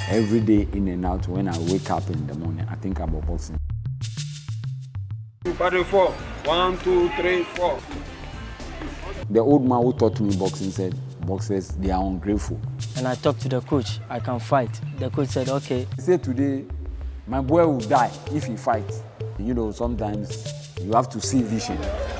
Every day in and out, when I wake up in the morning, I think about boxing. 4. 1, 2, 3, 4. The old man who taught me boxing said, boxers, they are ungrateful. And I talked to the coach, I can fight. The coach said, okay. He said today, my boy will die if he fights. You know, sometimes you have to see vision.